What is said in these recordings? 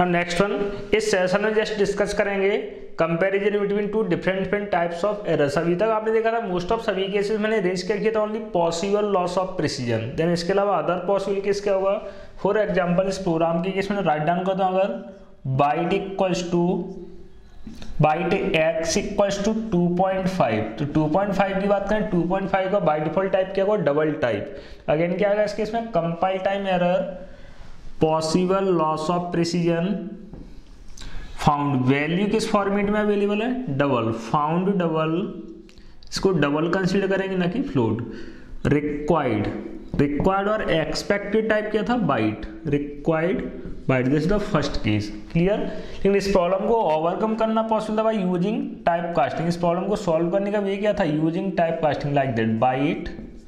Now next one, इस session में just discuss करेंगे comparison between two different types of errors. अभी तक आपने देखा था मोस्ट ऑफ सभी केसेस मैंने रेज क्या किया था only possible loss of precision, then इसके अलावा अदर पॉसिबल केस क्या होगा। फॉर एग्जांपल इस प्रोग्राम के केस में राइट डाउन करता हूँ, अगर byte equals to byte x equals to 2.5, तो 2.5 की बात करें 2.5 का बाय डिफॉल्ट टाइप क्या होगा, डबल टाइप। अगेन क्या आएगा इस केस में, compile time error, possible loss of precision, found value किस फॉर्मेट में अवेलेबल है, डबल, फाउंड डबल, इसको डबल कंसीडर करेंगे ना कि फ्लोट, रिक्वायर्ड और एक्सपेक्टेड टाइप क्या था, byte, required byte, this is the first case, clear. लेकिन इस प्रॉब्लम को ओवरकम करना पॉसिबल था बाय यूजिंग टाइप कास्टिंग। इस प्रॉब्लम को सॉल्व करने का वे क्या था, using type casting, like that byte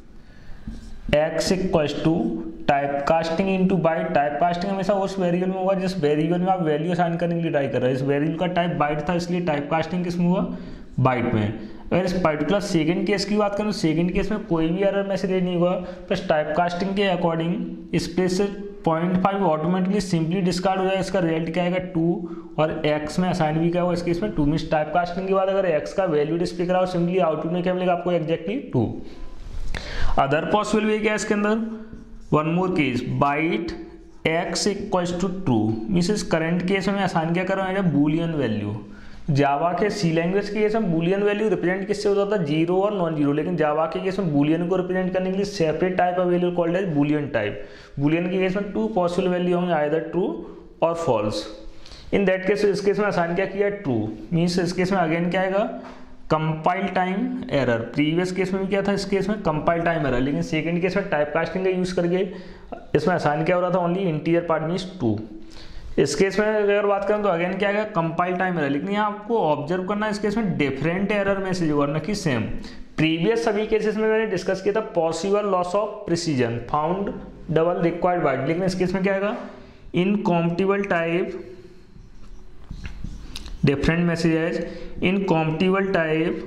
x equals to type casting into byte. Type casting हमेशा उस वेरिएबल में होगा जिस वेरिएबल में आप वैल्यू असाइन करने के लिए ट्राई कर रहे हैं। इस वेरिएबल का टाइप बाइट था, इसलिए टाइप कास्टिंग किस में हुआ, बाइट में। अगर इस पर्टिकुलर सेकंड केस की बात करें तो सेकंड केस में कोई भी एरर मैसेज नहीं हुआ, बस टाइप कास्टिंग के अकॉर्डिंग इस प्लेस से 0.5 ऑटोमेटिकली सिंपली डिस्कार्ड हो जाएगा। इसका रिजल्ट क्या आएगा 2, और x में असाइन भी क्या होगा इस केस में 2। मींस टाइप कास्टिंग के बाद अगर x का वैल्यू डिस्प्ले करा हो सिंपली आउटपुट में क्या मिलेगा आपको, एग्जैक्टली 2। अदर पॉसिबल वे क्या है इसके अंदर, one more case, byte x equals to true, means इस करंट केस में असाइन क्या कर रहा हूँ, बूलियन वैल्यू। जावा के सी लैंग्वेज के केस में बूलियन वैल्यू रिप्रेजेंट किससे होता था, जीरो और नॉन जीरो, लेकिन जावा के केस में बूलियन को रिप्रेजेंट करने के लिए separate type available called as boolean type. Boolean के केस में 2 पॉसिबल वैल्यू होंगे, आइदर ट्रू और फॉल्स। इन दैट केस इस केस में असाइन क्या किया, ट्रू, मींस इस केस में अगेन क्या आएगा, compile time error. Previous case में भी क्या था, इस केस में कंपाइल टाइम एरर, लेकिन सेकंड केस में टाइप कास्टिंग का यूज करके इसमें असाइन क्या हो रहा था, ओनली इंटीजर पार्ट मींस 2। इस केस में अगर बात करें तो अगेन क्या आएगा, कंपाइल टाइम एरर, लेकिन यहाँ आपको ऑब्जर्व करना है इस केस में डिफरेंट एरर मैसेज होगा ना कि सेम। प्रीवियस सभी केसेस में मैंने डिस्कस किया था possible loss of precision, found double, required byte, लेकिन इस केस में क्या आएगा, incompatible type, different messages, incompatible type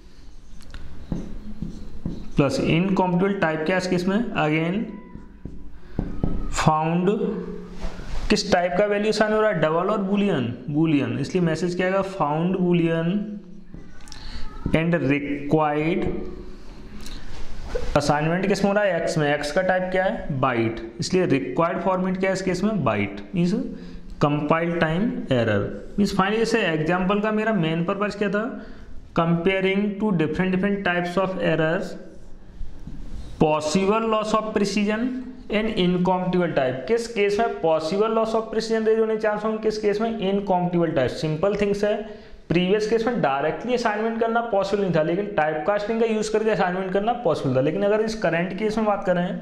plus incompatible type क्या है इस केस में, अगेन फाउंड किस टाइप का वैल्यू साइन हो रहा है, डबल और बूलियन, इसलिए मैसेज क्या आएगा, found boolean and required. Assignment किस में हो रहा है, x में, x का टाइप क्या है, बाइट, इसलिए रिक्वायर्ड फॉर्मेट क्या है इस केस में, byte, means compile time error. Means finally जैसे एग्जांपल का मेरा मेन पर्पस क्या था, comparing two different types of errors, possible loss of precision and incompatible type. किस केस में possible loss of precision raise होने के चांस होंगे, किस केस में इनकॉम्पिटेबल टाइप। सिंपल थिंग्स है, प्रीवियस केस में डायरेक्टली असाइनमेंट करना पॉसिबल नहीं था, लेकिन टाइप कास्टिंग का यूज करके असाइनमेंट करना पॉसिबल था। लेकिन अगर इस करंट केस में बात करें,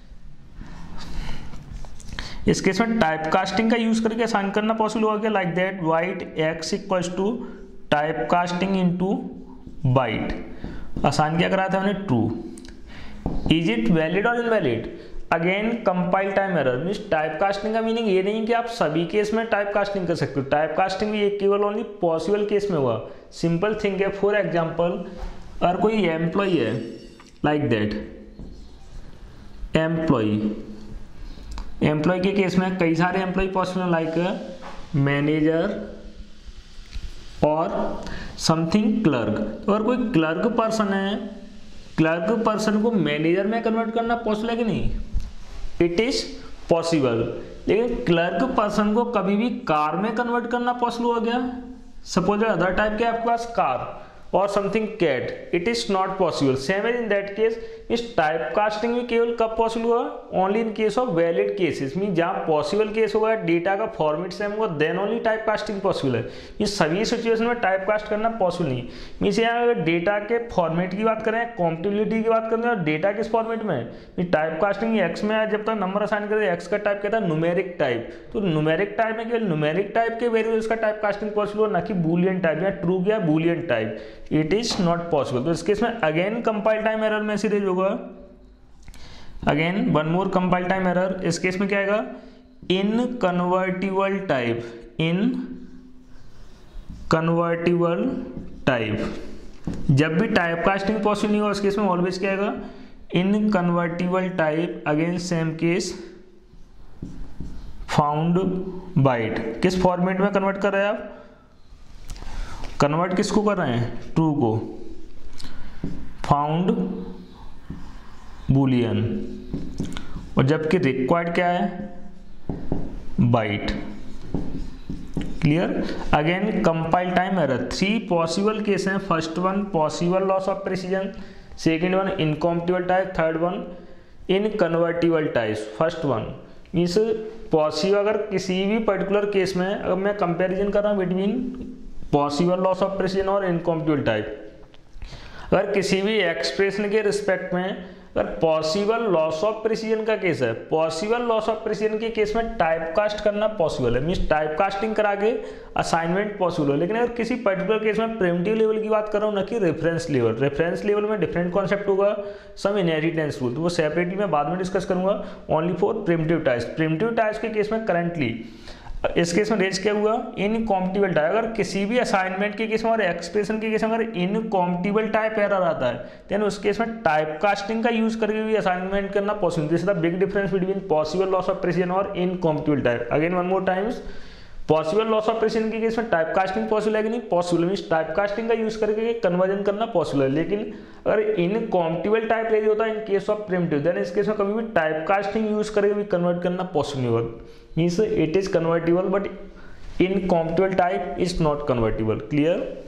इस केस में टाइप कास्टिंग का यूज करके असाइन करना पॉसिबल होगा, like that byte x equals to type casting into byte. Assign क्या कराया था हमने, ट्रू। इज इट वैलिड और invalid, again compile time error. Means type casting का मीनिंग ये नहीं कि आप सभी केस में टाइप कास्टिंग कर सकते हो, टाइप कास्टिंग भी केवल ओनली पॉसिबल केस में हुआ। सिंपल थिंग है, फॉर एग्जांपल अगर कोई एम्प्लॉय है, लाइक दैट एम्प्लॉय के केस में कई सारे एम्प्लॉय पॉसिबल, लाइक मैनेजर और समथिंग क्लर्क। तो अगर कोई क्लर्क पर्सन है, क्लर्क पर्सन को मैनेजर में कन्वर्ट करना पॉसिबल है कि नहीं, इट इज पॉसिबल। लेकिन क्लर्क पर्सन को कभी भी कार में कन्वर्ट करना पॉसिबल हो गया, सपोज अदर टाइप के आपके पास कार और something cat, it is not possible. Same as in that case, इस टाइप कास्टिंग भी केवल कब पॉसिबल हुआ, only in case of valid cases. Mean जहाँ पॉसिबल केस होगा, डेटा का फॉर्मेट सेम होगा, then only type casting possible है। ये सभी सिचुएशन में टाइप कास्ट करना पॉसिबल नहीं। मीन्स यहाँ अगर डेटा के फॉर्मेट की बात करें, कॉम्पिटेबिलिटी की बात करें, और डेटा किस फॉर्मेट में है, टाइप कास्टिंग एक्स में है, जब तक नंबर असाइन करें एक्स का टाइप कहता है न्यूमेरिक टाइप। तो न्यूमेरिक टाइप में केवल न्यूमेरिक टाइप के वेरिएबल्स का टाइप कास्टिंग पॉसिबल हो, ना कि बूलियन टाइप या ट्रू या boolean type, it is not possible. तो इस केस में again compile time error message होगा, again one more compile time error. इस केस में क्या आएगा, इनकन्वर्टिबल टाइप, इनकन्वर्टिबल टाइप। जब भी टाइप कास्टिंग पॉसिबल नहीं हो, इस केस में ऑलवेज क्या आएगा, inconvertible type. Again same case found byte किस फॉर्मेट में कन्वर्ट कर रहे हैं आप, कन्वर्ट किसको कर रहे हैं, ट्रू को, फाउंड बूलियन, और जबकि रिक्वायर्ड क्या है, byte. Clear. Again compile time error, 3 possible case हैं, first one possible loss of precision, second one incompatible type, third one inconvertible type. First one means possible, अगर किसी भी पर्टिकुलर केस में अगर मैं कंपैरिजन कर रहा हूँ between possible loss of precision और इनकॉम्पिटेबल टाइप, अगर किसी भी एक्सप्रेशन के रिस्पेक्ट में अगर पॉसिबल लॉस ऑफ प्रिसीजन का केस है, पॉसिबल लॉस ऑफ प्रिसीजन के केस में टाइप कास्ट करना पॉसिबल है, मीन्स टाइप कास्टिंग करा के असाइनमेंट पॉसिबल है। लेकिन अगर किसी पर्टिकुलर केस में प्रिमिटिव लेवल की बात कर रहा हूँ, ना कि रेफरेंस लेवल, रेफरेंस लेवल में डिफरेंट कॉन्सेप्ट होगा, सम इनहेरिटेंस रूल, तो वो सेपरेटली मैं बाद में डिस्कस करूंगा। Only for primitive types, primitive types के केस में करंटली इस केस में रेज क्या हुआ, इनकॉम्पिटेबल टाइप। अगर किसी भी असाइनमेंट के केस में और एक्सप्रेशन के केस में अगर इनकॉम्पिटेबल टाइप एरर आता है, देन उस केस में टाइप कास्टिंग का यूज करके भी असाइनमेंट करना possible. This is the big difference between possible loss of precision और incompatible type. Again one more times, possible loss of precision के केस में टाइप कास्टिंग पॉसिबल है कि नहीं, पॉसिबल, मींस टाइप कास्टिंग का यूज करके conversion करना possible है। लेकिन अगर इनकॉम्पिटेबल टाइप रेज होता है in case of primitive, then इस केस में कभी भी टाइप कास्टिंग यूज करके भी कन्वर्ट करना पॉसिबल नहीं होगा। Means it is convertible but incompatible type is not convertible. Clear.